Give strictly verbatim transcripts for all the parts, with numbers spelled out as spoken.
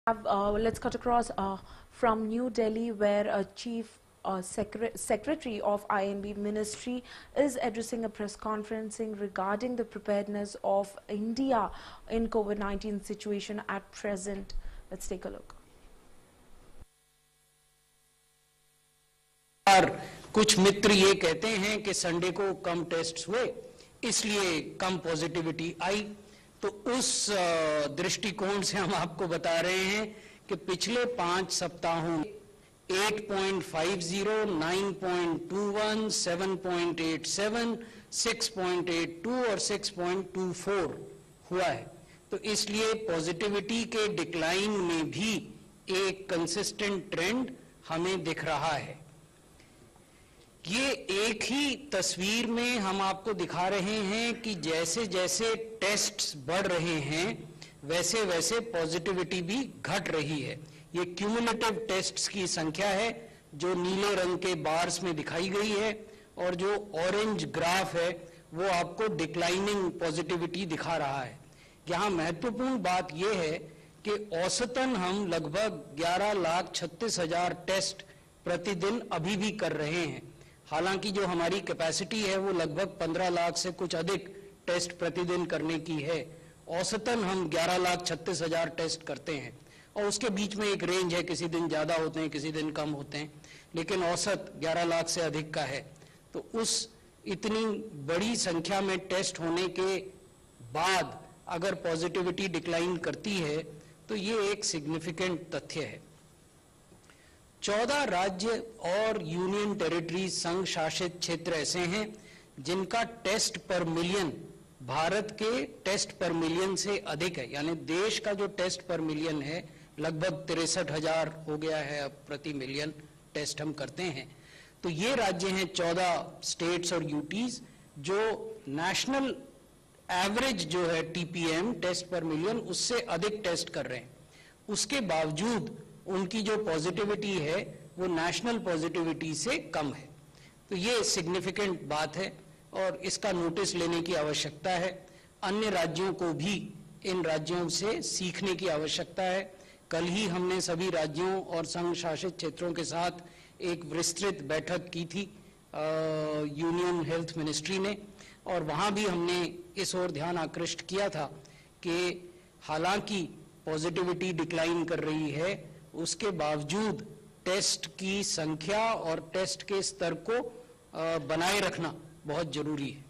Uh, let's cut across uh, from New Delhi, where a chief uh, secre secretary of I N B ministry is addressing a press conference regarding the preparedness of India in COVID nineteen situation at present. Let's take a look. कुछ मित्र ये कहते हैं कि Sunday को कम test हुए इसलिए कम positivity आई, तो उस दृष्टिकोण से हम आपको बता रहे हैं कि पिछले पांच सप्ताहों में आठ पॉइंट पाँच शून्य, नौ पॉइंट दो एक, सात पॉइंट आठ सात, छह पॉइंट आठ दो और छह पॉइंट दो चार हुआ है। तो इसलिए पॉजिटिविटी के डिक्लाइन में भी एक कंसिस्टेंट ट्रेंड हमें दिख रहा है। ये एक ही तस्वीर में हम आपको दिखा रहे हैं कि जैसे जैसे टेस्ट्स बढ़ रहे हैं वैसे वैसे पॉजिटिविटी भी घट रही है। ये क्यूमुलेटिव टेस्ट्स की संख्या है जो नीले रंग के बार्स में दिखाई गई है, और जो ऑरेंज ग्राफ है वो आपको डिक्लाइनिंग पॉजिटिविटी दिखा रहा है। यहाँ महत्वपूर्ण बात यह है कि औसतन हम लगभग ग्यारह लाख छत्तीस हजार टेस्ट प्रतिदिन अभी भी कर रहे हैं। हालांकि जो हमारी कैपेसिटी है वो लगभग पंद्रह लाख से कुछ अधिक टेस्ट प्रतिदिन करने की है। औसतन हम ग्यारह लाख छत्तीस हजार टेस्ट करते हैं, और उसके बीच में एक रेंज है, किसी दिन ज्यादा होते हैं किसी दिन कम होते हैं, लेकिन औसत ग्यारह लाख से अधिक का है। तो उस इतनी बड़ी संख्या में टेस्ट होने के बाद अगर पॉजिटिविटी डिक्लाइन करती है तो ये एक सिग्निफिकेंट तथ्य है। चौदह राज्य और यूनियन टेरिटरीज संघ शासित क्षेत्र ऐसे हैं जिनका टेस्ट पर मिलियन भारत के टेस्ट पर मिलियन से अधिक है, यानी देश का जो टेस्ट पर मिलियन है लगभग तिरसठ हजार हो गया है अब प्रति मिलियन टेस्ट हम करते हैं। तो ये राज्य हैं चौदह स्टेट्स और यूटीज जो नेशनल एवरेज जो है टीपीएम टेस्ट पर मिलियन उससे अधिक टेस्ट कर रहे हैं। उसके बावजूद उनकी जो पॉजिटिविटी है वो नेशनल पॉजिटिविटी से कम है। तो ये सिग्निफिकेंट बात है और इसका नोटिस लेने की आवश्यकता है। अन्य राज्यों को भी इन राज्यों से सीखने की आवश्यकता है। कल ही हमने सभी राज्यों और संघ शासित क्षेत्रों के साथ एक विस्तृत बैठक की थी यूनियन हेल्थ मिनिस्ट्री ने, और वहां भी हमने इस ओर ध्यान आकृष्ट किया था कि हालांकि पॉजिटिविटी डिक्लाइन कर रही है उसके बावजूद टेस्ट की संख्या और टेस्ट के स्तर को बनाए रखना बहुत जरूरी है।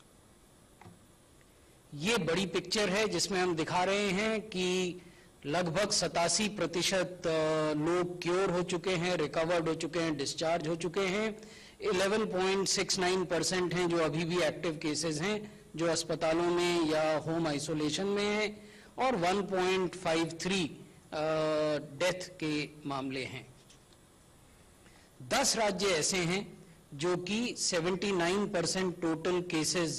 ये बड़ी पिक्चर है जिसमें हम दिखा रहे हैं कि लगभग सतासी प्रतिशत लोग क्योर हो चुके हैं, रिकवर्ड हो चुके हैं, डिस्चार्ज हो चुके हैं। ग्यारह पॉइंट छह नौ परसेंट हैं जो अभी भी एक्टिव केसेस हैं जो अस्पतालों में या होम आइसोलेशन में हैं, और एक पॉइंट पाँच तीन डेथ uh, के मामले हैं। दस राज्य ऐसे हैं जो कि उन्यासी परसेंट टोटल केसेस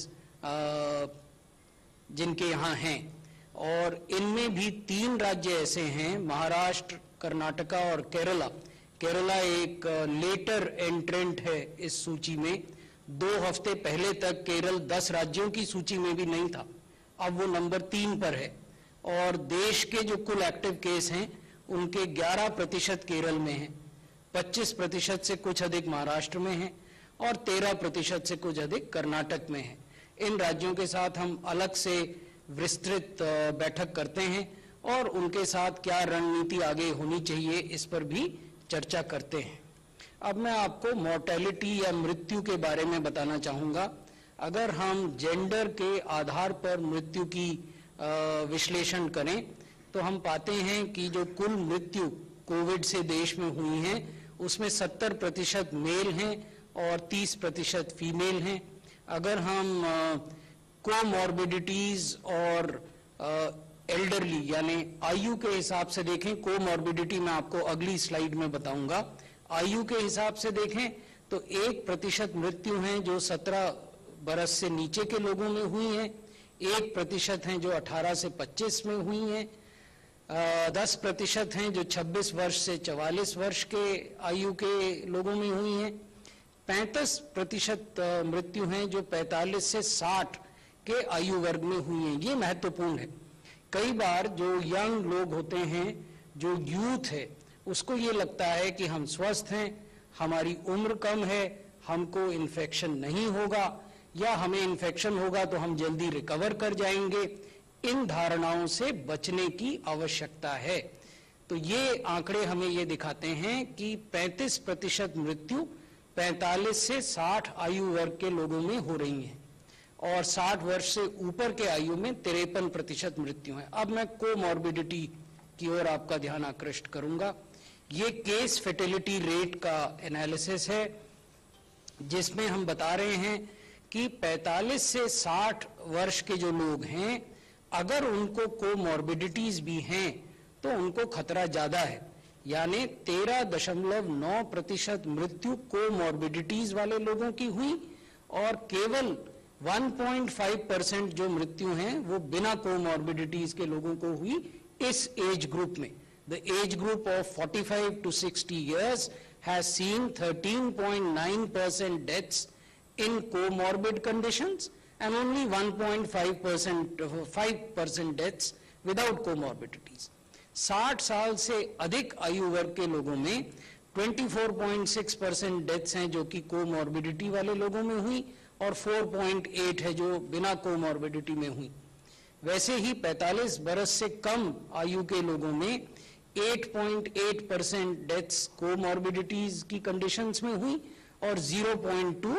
जिनके यहाँ हैं, और इनमें भी तीन राज्य ऐसे हैं महाराष्ट्र, कर्नाटका और केरला। केरला एक लेटर एंट्रेंट है इस सूची में। दो हफ्ते पहले तक केरल दस राज्यों की सूची में भी नहीं था, अब वो नंबर तीन पर है। और देश के जो कुल एक्टिव केस हैं उनके ग्यारह प्रतिशत केरल में हैं, पच्चीस प्रतिशत से कुछ अधिक महाराष्ट्र में हैं और तेरह प्रतिशत से कुछ अधिक कर्नाटक में हैं। इन राज्यों के साथ हम अलग से विस्तृत बैठक करते हैं और उनके साथ क्या रणनीति आगे होनी चाहिए इस पर भी चर्चा करते हैं। अब मैं आपको मॉर्टेलिटी या मृत्यु के बारे में बताना चाहूँगा। अगर हम जेंडर के आधार पर मृत्यु की विश्लेषण करें तो हम पाते हैं कि जो कुल मृत्यु कोविड से देश में हुई हैं उसमें सत्तर प्रतिशत मेल हैं और तीस प्रतिशत फीमेल हैं। अगर हम कोमॉर्बिडिटीज और एल्डरली यानी आयु के हिसाब से देखें, कोमॉर्बिडिटी मैं आपको अगली स्लाइड में बताऊंगा, आयु के हिसाब से देखें तो एक प्रतिशत मृत्यु हैं जो सत्रह बरस से नीचे के लोगों में हुई हैं, एक प्रतिशत हैं जो अठारह से पच्चीस में हुई हैं, दस प्रतिशत हैं जो छब्बीस वर्ष से चवालीस वर्ष के आयु के लोगों में हुई हैं, पैंतीस प्रतिशत मृत्यु हैं जो पैंतालीस से साठ के आयु वर्ग में हुई हैं। ये महत्वपूर्ण है। कई बार जो यंग लोग होते हैं जो यूथ है उसको ये लगता है कि हम स्वस्थ हैं, हमारी उम्र कम है, हमको इन्फेक्शन नहीं होगा, या हमें इन्फेक्शन होगा तो हम जल्दी रिकवर कर जाएंगे, इन धारणाओं से बचने की आवश्यकता है। तो ये आंकड़े हमें ये दिखाते हैं कि पैंतीस प्रतिशत मृत्यु पैंतालीस से साठ आयु वर्ग के लोगों में हो रही है और साठ वर्ष से ऊपर के आयु में तिरपन प्रतिशत मृत्यु है। अब मैं कोमॉर्बिडिटी की ओर आपका ध्यान आकृष्ट करूंगा। ये केस फर्टिलिटी रेट का एनालिसिस है जिसमें हम बता रहे हैं कि पैंतालीस से साठ वर्ष के जो लोग हैं, अगर उनको कोमॉर्बिडिटीज भी हैं तो उनको खतरा ज्यादा है, यानी तेरह दशमलव नौ प्रतिशत मृत्यु कोमॉर्बिडिटीज वाले लोगों की हुई और केवल एक पॉइंट पाँच परसेंट जो मृत्यु हैं वो बिना कोमॉर्बिडिटीज के लोगों को हुई इस एज ग्रुप में। द एज ग्रुप ऑफ पैंतालीस टू साठ years has seen thirteen point nine percent deaths in comorbid conditions and only one point five percent five percent deaths without comorbidities. साठ साल से अधिक आयु वर्ग के लोगों में चौबीस पॉइंट छह परसेंट डेथ्स हैं जो कि कोमॉर्बिडिटी वाले लोगों में हुई और चार पॉइंट आठ है जो बिना कोमॉर्बिडिटी में हुई। वैसे ही पैंतालीस बरस से कम आयु के लोगों में आठ पॉइंट आठ परसेंट डेथ्स कोमॉर्बिडिटीज की कंडीशंस में हुई और ज़ीरो पॉइंट टू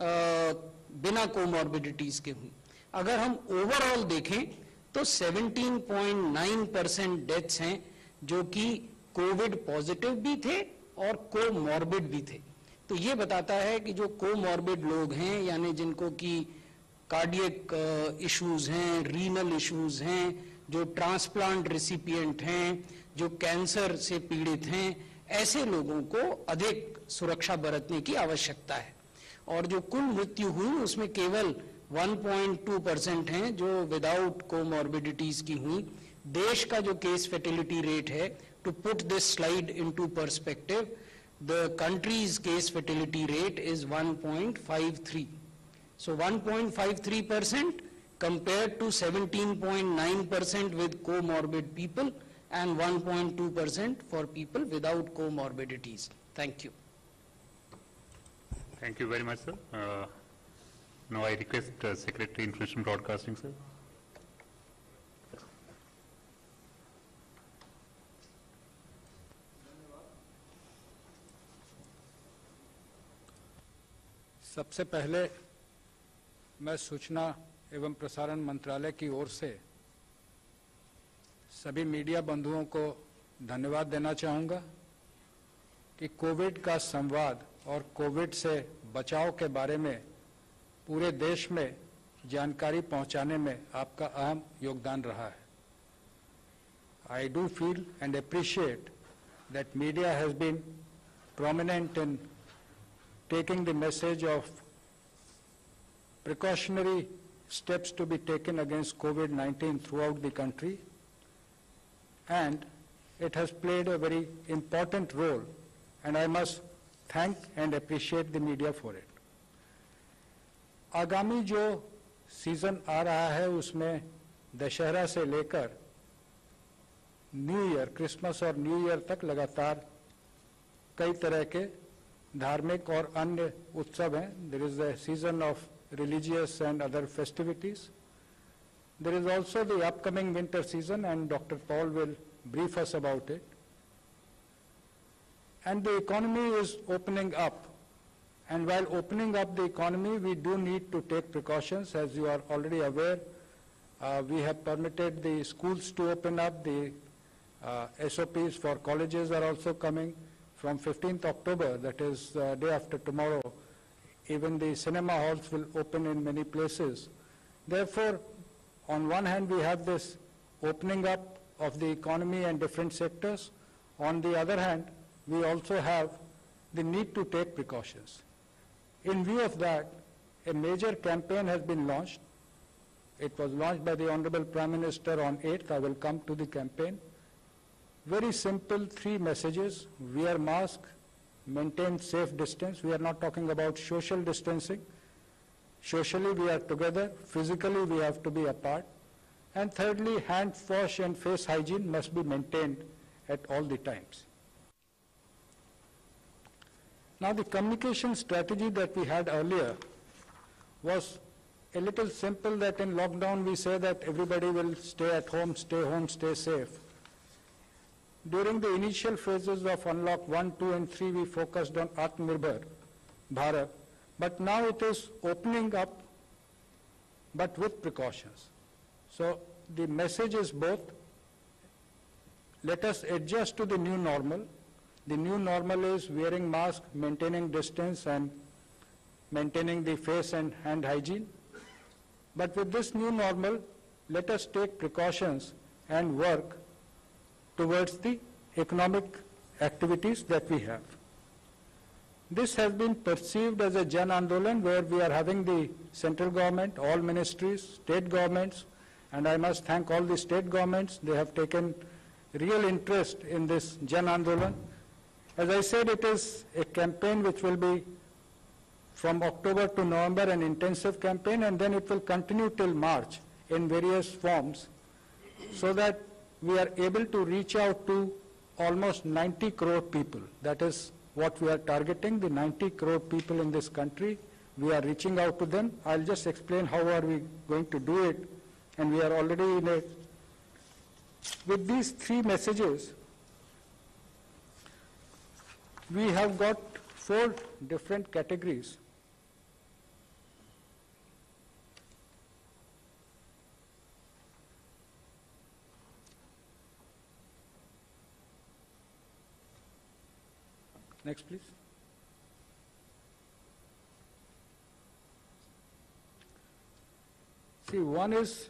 बिना कोमॉर्बिडिटीज के हुई। अगर हम ओवरऑल देखें तो सत्रह पॉइंट नौ परसेंट डेथ्स हैं जो कि कोविड पॉजिटिव भी थे और कोमॉर्बिड भी थे। तो ये बताता है कि जो कोमॉर्बिड लोग हैं, यानी जिनको कि कार्डियक इश्यूज हैं, रीनल इश्यूज हैं, जो ट्रांसप्लांट रिसिपिएंट हैं, जो कैंसर से पीड़ित हैं, ऐसे लोगों को अधिक सुरक्षा बरतने की आवश्यकता है। और जो कुल मृत्यु हुई उसमें केवल एक पॉइंट दो परसेंट हैं जो विदाउट कोमॉर्बिडिटीज की हुई। देश का जो केस फर्टिलिटी रेट है, to put this slide into perspective, the country's case fertility rate is one point five three. So one point five three percent compared to seventeen point nine percent with comorbid people and one point two percent for people without comorbidities. Thank you. Thank you very much, sir. Uh, now I request uh, Secretary Information Broadcasting, sir. सबसे पहले मैं सूचना एवं प्रसारण मंत्रालय की ओर से सभी मीडिया बंधुओं को धन्यवाद देना चाहूँगा कि कोविड का संवाद और कोविड से बचाव के बारे में पूरे देश में जानकारी पहुंचाने में आपका अहम योगदान रहा है। I do feel and appreciate that media has been prominent in taking the message of precautionary steps to be taken against COVID nineteen throughout the country, and it has played a very important role, and I must thank and appreciate the media for it. आगामी जो season आ रहा है उसमें दशहरा से लेकर new year, Christmas और new year तक लगातार कई तरह के धार्मिक और अन्य उत्सव हैं. There is a season of religious and other festivities. There is also the upcoming winter season, and Doctor Paul will brief us about it. And the economy is opening up. And while opening up the economy, we do need to take precautions. As you are already aware, uh, we have permitted the schools to open up. The uh, S O Ps for colleges are also coming. From fifteenth October, that is uh, day after tomorrow, even the cinema halls will open in many places. Therefore, on one hand, we have this opening up of the economy and different sectors. On the other hand, we also have the need to take precautions. In view of that, a major campaign has been launched. It was launched by the Honorable Prime Minister on eighth. I will come to the campaign. Very simple three messages: wear mask, maintain safe distance. We are not talking about social distancing. Socially we are together, physically we have to be apart. And thirdly, hand wash and face hygiene must be maintained at all the times. Now, the communication strategy that we had earlier was a little simple, that in lockdown we say that everybody will stay at home, stay home, stay safe. During the initial phases of Unlock one, two, and three, we focused on Atmanirbhar Bharat, but now it is opening up, but with precautions. So the message is both, let us adjust to the new normal. The new normal is wearing mask, maintaining distance, and maintaining the face and hand hygiene. But with this new normal, let us take precautions and work towards the economic activities that we have. This has been perceived as a Jan Andolan, where we are having the central government, all ministries, state governments, and I must thank all the state governments. They have taken real interest in this Jan Andolan. As I said, it is a campaign which will be from October to November, an intensive campaign, and then it will continue till March in various forms, so that we are able to reach out to almost ninety crore people. That is what we are targeting, the ninety crore people in this country. We are reaching out to them. I'll just explain how are we going to do it, and we are already in it. With these three messages, we have got four different categories. Next, please. See, one is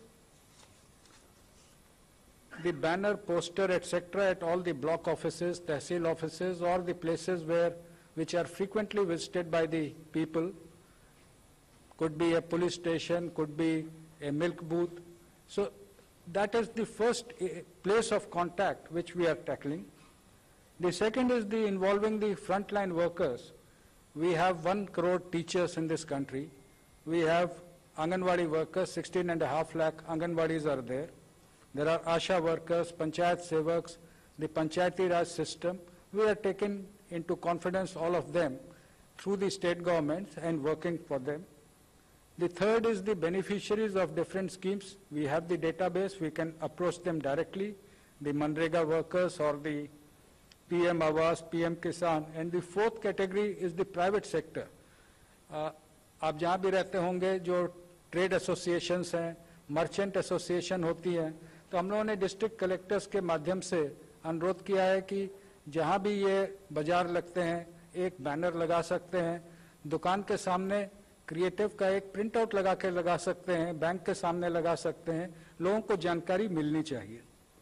the banner, poster, et cetera at all the block offices, tehsil offices, or the places where which are frequently visited by the people. Could be a police station, could be a milk booth. So that is the first place of contact which we are tackling. The second is the involving the frontline workers. We have one crore teachers in this country. We have Anganwadi workers, sixteen and a half lakh Anganwadis are there. There are Asha workers, Panchayat Sevaks, the Panchayati Raj system. We are taking into confidence all of them through the state governments and working for them. The third is the beneficiaries of different schemes. We have the database, we can approach them directly, the Manrega workers or the P M Awas, P M Kisan, and the fourth category is the private sector. Uh, आप जहाँ भी रहते होंगे, जो trade associations हैं, merchant association होती हैं, तो हम लोगों ने डिस्ट्रिक्ट कलेक्टर्स के माध्यम से अनुरोध किया है कि जहाँ भी ये बाजार लगते हैं, एक बैनर लगा सकते हैं, दुकान के सामने क्रिएटिव का एक प्रिंट आउट लगा के लगा सकते हैं, बैंक के सामने लगा सकते हैं, लोगों को जानकारी मिलनी चाहिए।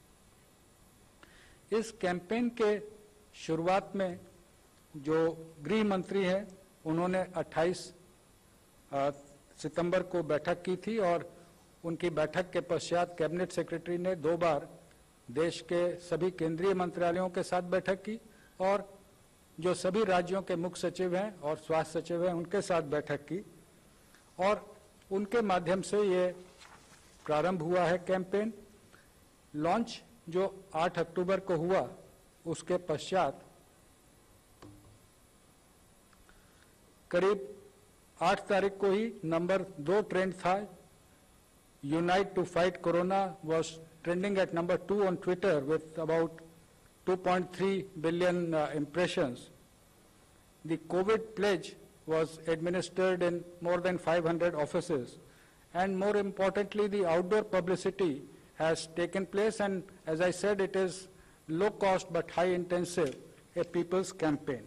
इस कैंपेन के शुरुआत में जो गृह मंत्री हैं, उन्होंने अट्ठाईस सितंबर को बैठक की थी और उनकी बैठक के पश्चात कैबिनेट सेक्रेटरी ने दो बार देश के सभी केंद्रीय मंत्रालयों के साथ बैठक की और जो सभी राज्यों के मुख्य सचिव हैं और स्वास्थ्य सचिव हैं उनके साथ बैठक की और उनके माध्यम से ये प्रारंभ हुआ है कैंपेन। लॉन्च जो आठ अक्टूबर को हुआ, उसके पश्चात करीब आठ तारीख को ही नंबर दो ट्रेंड था। Unite to fight corona was trending at number two on Twitter with about two point three billion uh, impressions. The COVID pledge was administered in more than five hundred offices, and more importantly, the outdoor publicity has taken place, and as I said, it is low cost but high intensive, a people's campaign.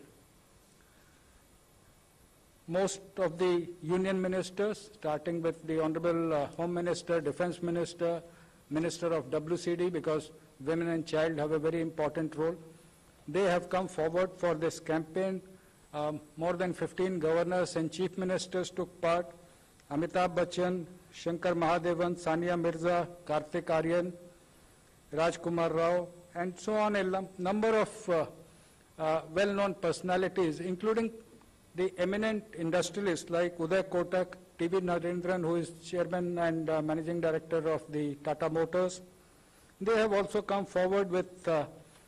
Most of the union ministers, starting with the Honorable uh, Home Minister, Defense Minister, Minister of W C D, because women and child have a very important role, they have come forward for this campaign. Um, more than fifteen governors and chief ministers took part. Amitabh Bachchan, Shankar Mahadevan, Sania Mirza, Karthik Aryan, Rajkumar Rao, and so on, a number of uh, uh, well-known personalities, including the eminent industrialists like Uday Kotak, T V Narendran, who is chairman and uh, managing director of the Tata Motors. They have also come forward with uh,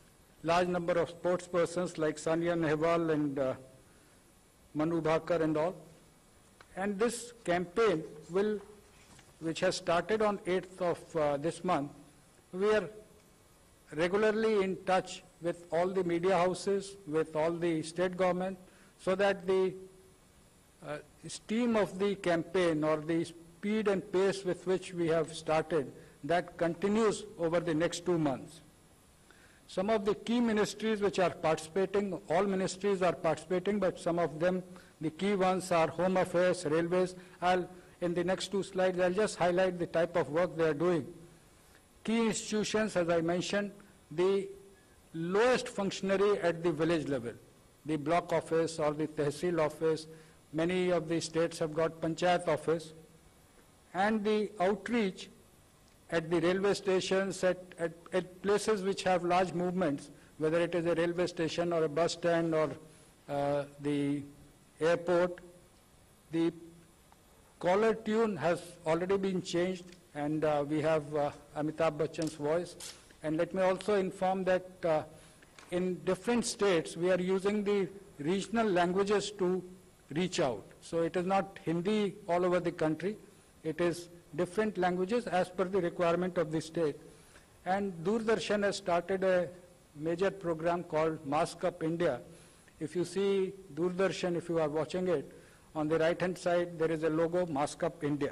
large number of sports persons like Sania Nehwal and uh, Manu Bhaker and all. And this campaign will, which has started on eighth of uh, this month, we are regularly in touch with all the media houses, with all the state government, so that the uh, steam of the campaign or the speed and pace with which we have started, that continues over the next two months. Some of the key ministries which are participating, all ministries are participating, but some of them, the key ones are Home Affairs, Railways. I'll, in the next two slides, I'll just highlight the type of work they are doing. Key institutions, as I mentioned, the lowest functionary at the village level, the block office or the tehsil office, many of the states have got panchayat office, and the outreach at the railway stations, at, at, at places which have large movements, whether it is a railway station or a bus stand or uh, the airport. The caller tune has already been changed, and uh, we have uh, Amitabh Bachchan's voice. And let me also inform that uh, in different states, we are using the regional languages to reach out. So it is not Hindi all over the country. It is different languages as per the requirement of the state. And Doordarshan has started a major program called Mask Up India. If you see Doordarshan, if you are watching it, on the right-hand side, there is a logo, Mask Up India.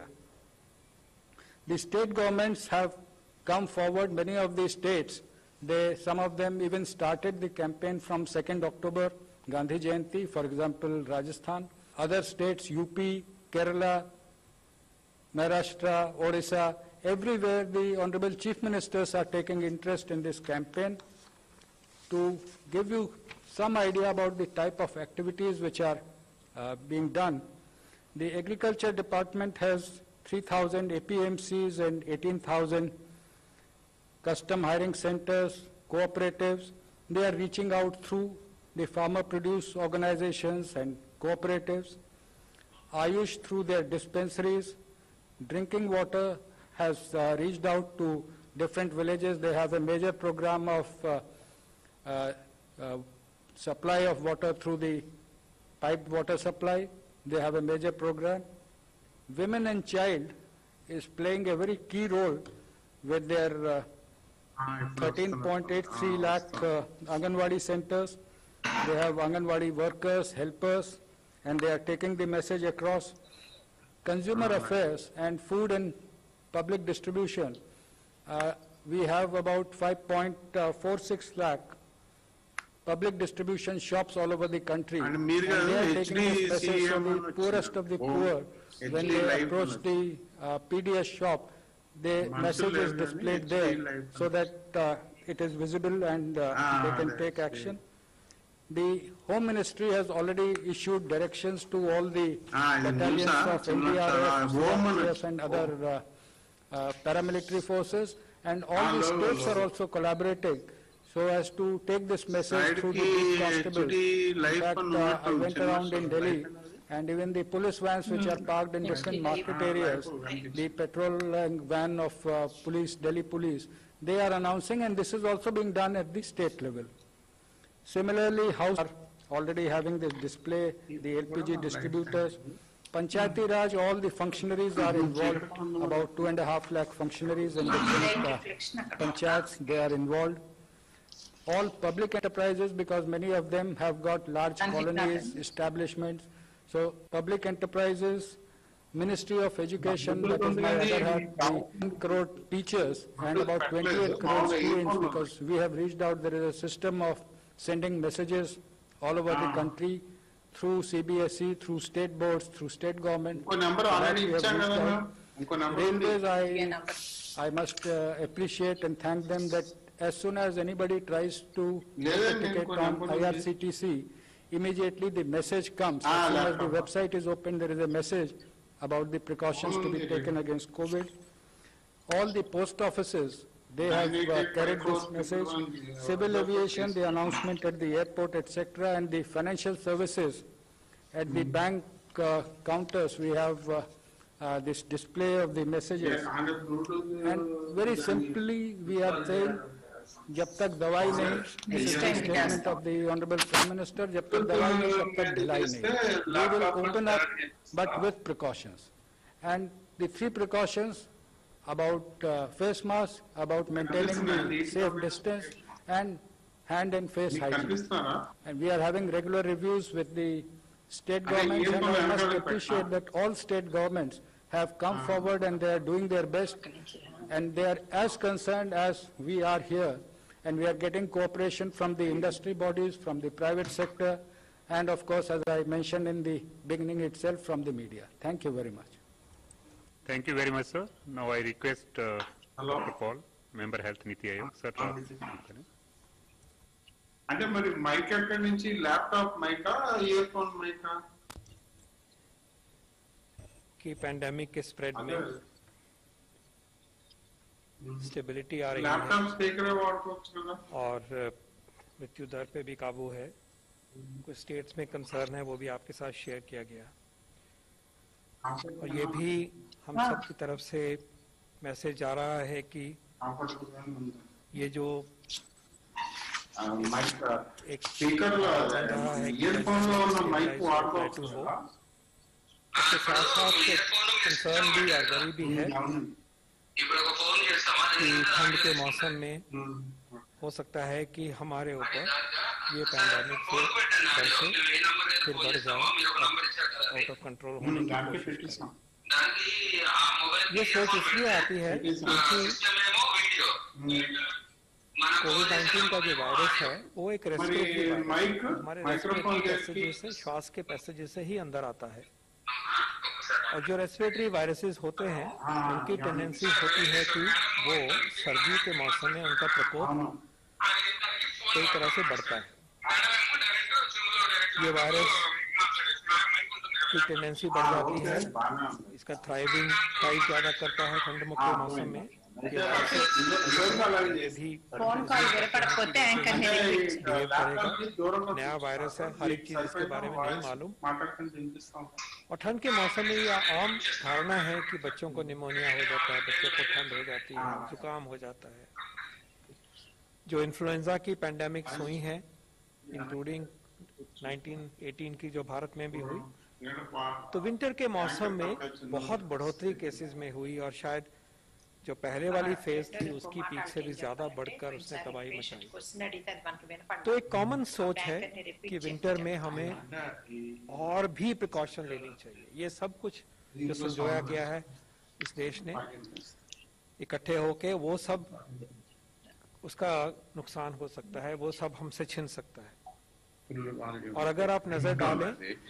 The state governments have come forward, many of the states, they, some of them even started the campaign from second October, Gandhi Jayanti, for example, Rajasthan. Other states, U P, Kerala, Maharashtra, Odisha, everywhere the Honorable Chief Ministers are taking interest in this campaign. To give you some idea about the type of activities which are uh, being done, the Agriculture Department has three thousand A P M Cs and eighteen thousand custom hiring centers, cooperatives. They are reaching out through the farmer produce organizations and cooperatives. Ayush through their dispensaries. Drinking water has uh, reached out to different villages. They have a major program of uh, uh, uh, supply of water through the piped water supply. They have a major program. Women and child is playing a very key role with their uh, thirteen point eight three lakh uh, Anganwadi centers. They have Anganwadi workers, helpers, and they are taking the message across. Consumer affairs and food and public distribution, uh, we have about five point four six lakh public distribution shops all over the country. And, and they are taking this message from the poorest of the poor. When they approach the uh, P D S shop, the message is displayed there so that uh, it is visible and uh, they can take action. The Home Ministry has already issued directions to all the ah, battalions of N D R F, C R P F and other uh, uh, paramilitary forces, and all ah, the states are also collaborating so as to take this message through the beat constables. In fact, uh, I went around in Delhi, and even the police vans which are parked in different market areas, the patrol van of uh, police, Delhi police, they are announcing, and this is also being done at the state level. Similarly, House are already having this display, the L P G distributors. Panchayati Raj, all the functionaries are involved, about two and a half lakh functionaries in different uh, panchayats, they are involved. All public enterprises, because many of them have got large colonies, establishments. So public enterprises, Ministry of Education, that is my other hat, the one crore teachers and about twenty-eight crore students, because we have reached out, there is a system of sending messages all over the country through C B S E, through state boards, through state government. Railways, I, I must uh, appreciate and thank them that as soon as anybody tries to get a ticket on I R C T C, immediately the message comes. As soon as the website is open, there is a message about the precautions to be taken against COVID. All the post offices, they have uh, carried this message. Civil aviation, the announcement at the airport, et cetera, and the financial services at the bank uh, counters, we have uh, uh, this display of the messages. And very simply, we are saying जब तक दवाई नहीं, this is the statement of the Honorable Prime Minister, जब तक दवाई नहीं तब तक ढिलाई नहीं. We will open up, but with precautions. And the three precautions about uh, face mask, about maintaining the safe distance, and hand and face hygiene. And we are having regular reviews with the state governments, and I must appreciate that all state governments have come forward and they are doing their best, and they are as concerned as we are here, and we are getting cooperation from the industry bodies, from the private sector, and of course, as I mentioned in the beginning itself, from the media. Thank you very much. Thank you very much, sir. Now I request uh, Doctor Paul, Member Health Niti Aayog, sir. అంటే మరి mike ఎక్కడి నుంచి laptop మైకా earphone మైకా कि pandemic के spread में stability आ रही लैपटॉप स्पीकर వాడుకోవచ్చు కదా और मृत्यु दर पे भी काबू है. कुछ स्टेट्स में कंसर्न है, वो भी आपके साथ शेयर किया गया. और ये भी हम सब की तरफ से मैसेज आ रहा है कि ये जो మైక్ एक స్పీకర్ లో ఇయర్ फोन లో ఉన్న మైక్ వాడుకోవచ్చు కదా उसके साथ साथ कंसर्न भी और वरी भी है कि ठंड के मौसम में हो सकता है कि हमारे ऊपर ये पैंडेमिक से बढ़ से फिर बढ़ जाए, आउट ऑफ कंट्रोल होने की कोशिश करें. ये सोच इसलिए आती है क्योंकि कोविड नाइन्टीन का जो वायरस है वो एक रेस्पिरेटरी वायरस है. हमारे रेस्पिरेटरी पैसेजेस से, श्वास के पैसेजेस से ही अंदर आता है. और जो रेस्पिरेटरी वायरसेस होते हैं उनकी टेंडेंसी होती है कि वो सर्दी के मौसम में उनका प्रकोप कई तरह से बढ़ता है. ये वायरस की टेंडेंसी बढ़ जाती है, इसका थ्राइविंग थ्राइव ज़्यादा करता है ठंड मुक्त मौसम में. ये भी फोन कॉल पड़ते हैं नया वायरस है, हर एक चीज इसके बारे में नहीं मालूम. और ठंड के मौसम में यह आम धारणा है कि बच्चों को निमोनिया हो जाता है, बच्चों को ठंड हो जाती है, जुकाम हो जाता है. जो इन्फ्लुएंजा की पैंडेमिक्स हुई हैं, इंक्लूडिंग नाइनटीन एटीन की जो भारत में भी हुई, तो विंटर के मौसम में बहुत बढ़ोतरी केसेस में हुई और शायद जो पहले वाली फेज थी उसकी पीक से भी ज्यादा बढ़कर उसने तबाही मचाई. तो एक कॉमन सोच है कि विंटर में हमें और भी प्रिकॉशन लेनी चाहिए. ये सब कुछ जो संजोया गया है इस देश ने इकट्ठे होके, वो सब उसका नुकसान हो सकता है, वो सब हमसे छिन सकता है. और अगर आप नजर डालें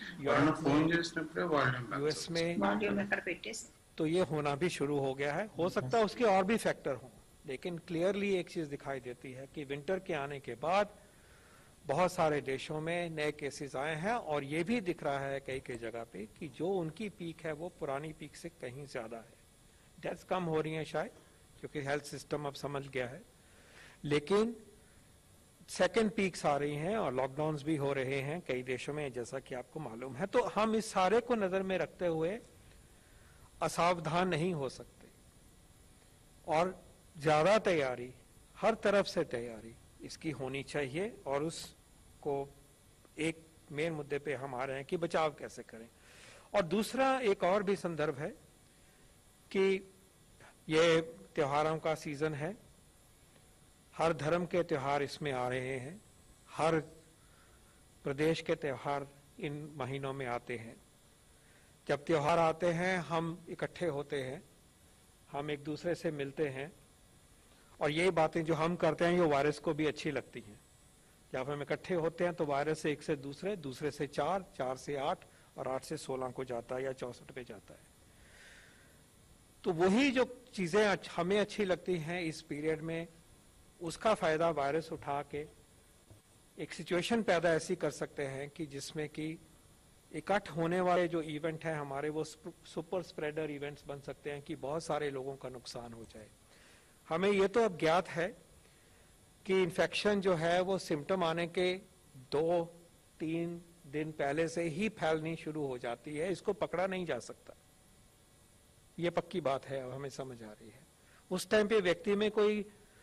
यूएस में तो ये होना भी शुरू हो गया है. हो सकता है उसके और भी फैक्टर हों, लेकिन क्लियरली एक चीज दिखाई देती है कि विंटर के आने के बाद बहुत सारे देशों में नए केसेस आए हैं. और ये भी दिख रहा है कई कई जगह पे कि जो उनकी पीक है वो पुरानी पीक से कहीं ज्यादा है. डेथ्स कम हो रही हैं शायद क्योंकि हेल्थ सिस्टम अब समझ गया है, लेकिन सेकेंड पीक्स आ रही हैं और लॉकडाउन्स भी हो रहे हैं कई देशों में, जैसा कि आपको मालूम है. तो हम इस सारे को नजर में रखते हुए असावधान नहीं हो सकते और ज्यादा तैयारी, हर तरफ से तैयारी इसकी होनी चाहिए. और उसको एक मेन मुद्दे पे हम आ रहे हैं कि बचाव कैसे करें. और दूसरा एक और भी संदर्भ है कि ये त्योहारों का सीजन है, हर धर्म के त्योहार इसमें आ रहे हैं, हर प्रदेश के त्योहार इन महीनों में आते हैं. जब त्योहार आते हैं हम इकट्ठे होते हैं, हम एक दूसरे से मिलते हैं और ये बातें जो हम करते हैं ये वायरस को भी अच्छी लगती हैं. जब हम इकट्ठे होते हैं तो वायरस से एक से दूसरे, दूसरे से चार, चार से आठ और आठ से सोलह को जाता है या चौसठ पे जाता है. तो वही जो चीजें हमें अच्छी लगती हैं इस पीरियड में, उसका फायदा वायरस उठा के एक सिचुएशन पैदा ऐसी कर सकते हैं कि जिसमें कि इकट्ठ होने वाले जो इवेंट हैं हमारे वो सुपर स्प्रेडर इवेंट्स बन सकते हैं कि बहुत सारे लोगों का नुकसान हो जाए. हमें ये तो अब ज्ञात है कि इन्फेक्शन जो है वो सिम्टम आने के दो तीन दिन पहले से ही फैलनी शुरू हो जाती है, इसको पकड़ा नहीं जा सकता. ये पक्की बात है, अब हमें समझ आ रही है. उस टाइम पे व्यक्ति में कोई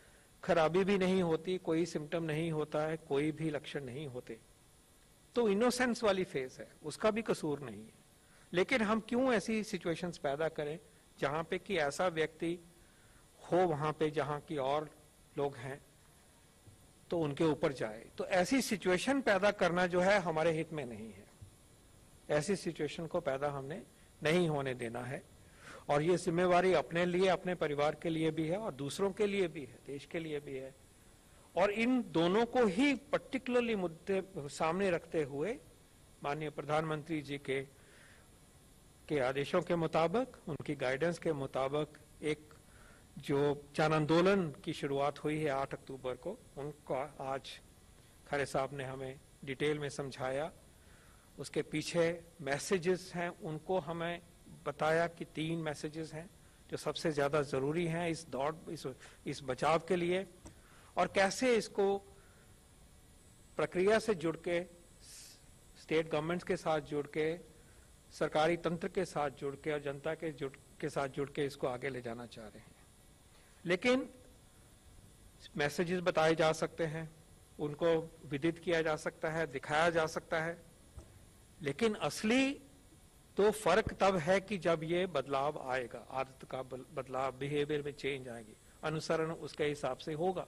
खराबी भी नहीं होती, कोई सिम्टम नहीं होता है, कोई भी लक्षण नहीं होते, तो इनोसेंस वाली फेज है, उसका भी कसूर नहीं है। लेकिन हम क्यों ऐसी सिचुएशंस पैदा करें जहां पे कि ऐसा व्यक्ति हो वहां पे जहां की और लोग हैं तो उनके ऊपर जाए। तो ऐसी सिचुएशन पैदा करना जो है हमारे हित में नहीं है। ऐसी सिचुएशन को पैदा हमने नहीं होने देना है, और ये जिम्मेवारी अपने लिए, अपने परिवार के लिए भी है और दूसरों के लिए भी है, देश के लिए भी है। और इन दोनों को ही पर्टिकुलरली मुद्दे सामने रखते हुए माननीय प्रधानमंत्री जी के के आदेशों के मुताबिक, उनकी गाइडेंस के मुताबिक एक जो जन आंदोलन की शुरुआत हुई है आठ अक्टूबर को, उनका आज खरे साहब ने हमें डिटेल में समझाया। उसके पीछे मैसेजेस हैं, उनको हमें बताया कि तीन मैसेजेस हैं जो सबसे ज्यादा जरूरी हैं इस दौड़, इस, इस बचाव के लिए, और कैसे इसको प्रक्रिया से जुड़ के, स्टेट गवर्नमेंट्स के साथ जुड़ के, सरकारी तंत्र के साथ जुड़ के और जनता के जुड़ के साथ जुड़ के इसको आगे ले जाना चाह रहे हैं। लेकिन मैसेजेस बताए जा सकते हैं, उनको विदित किया जा सकता है, दिखाया जा सकता है, लेकिन असली तो फर्क तब है कि जब ये बदलाव आएगा, आदत का बदलाव, बिहेवियर में चेंज आएगी, अनुसरण उसके हिसाब से होगा।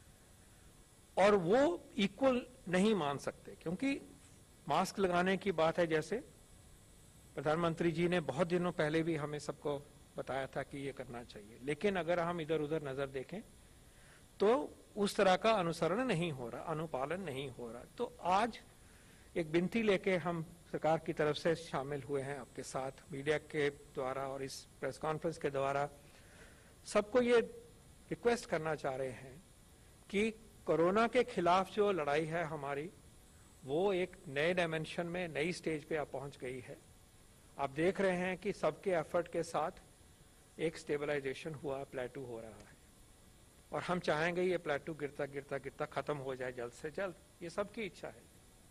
और वो इक्वल नहीं मान सकते, क्योंकि मास्क लगाने की बात है, जैसे प्रधानमंत्री जी ने बहुत दिनों पहले भी हमें सबको बताया था कि ये करना चाहिए, लेकिन अगर हम इधर उधर नजर देखें तो उस तरह का अनुसरण नहीं हो रहा, अनुपालन नहीं हो रहा। तो आज एक विनती लेके हम सरकार की तरफ से शामिल हुए हैं आपके साथ, मीडिया के द्वारा और इस प्रेस कॉन्फ्रेंस के द्वारा सबको ये रिक्वेस्ट करना चाह रहे हैं कि कोरोना के खिलाफ जो लड़ाई है हमारी, वो एक नए डायमेंशन में, नई स्टेज पे आप पहुंच गई है। आप देख रहे हैं कि सबके एफर्ट के साथ एक स्टेबलाइजेशन हुआ, प्लेटू हो रहा है, और हम चाहेंगे ये प्लेटू गिरता गिरता गिरता खत्म हो जाए जल्द से जल्द, ये सबकी इच्छा है।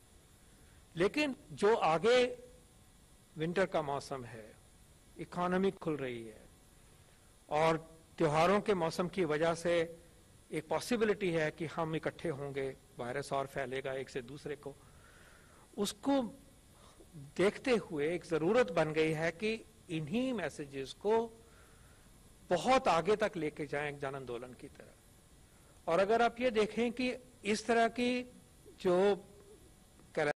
लेकिन जो आगे विंटर का मौसम है, इकोनॉमी खुल रही है, और त्योहारों के मौसम की वजह से एक पॉसिबिलिटी है कि हम इकट्ठे होंगे, वायरस और फैलेगा एक से दूसरे को, उसको देखते हुए एक जरूरत बन गई है कि इन्हीं मैसेजेस को बहुत आगे तक लेके जाएं जन आंदोलन की तरह। और अगर आप ये देखें कि इस तरह की जो